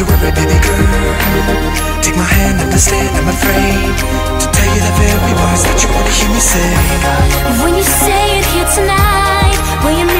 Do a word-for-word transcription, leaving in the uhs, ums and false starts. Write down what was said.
you worry, baby girl. Take my hand, understand I'm afraid to tell you the very words that you wanna hear me say. When you say it here tonight, will you